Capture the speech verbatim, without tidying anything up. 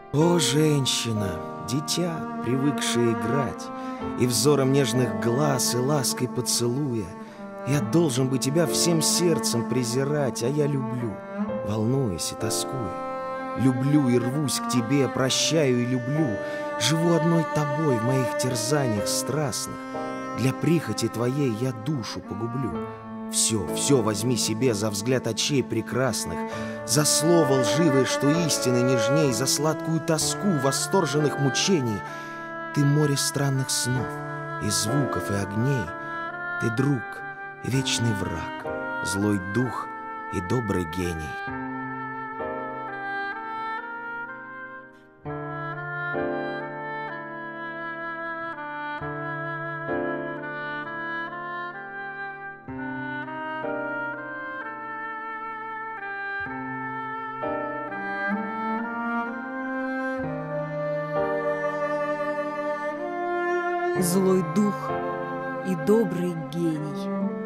О, женщина, дитя, привыкшее играть, и взором нежных глаз, и лаской поцелуя, я должен бы тебя всем сердцем презирать, а я люблю, волнуясь и тоскуя. Люблю и рвусь к тебе, прощаю и люблю, живу одной тобой в моих терзаниях страстных. Для прихоти твоей я душу погублю. Все, все возьми себе за взгляд очей прекрасных, за слово лживое, что истины нежней, за сладкую тоску восторженных мучений. Ты море странных снов, и звуков, и огней. Ты друг и вечный враг, злой дух и добрый гений. Злой дух и добрый гений.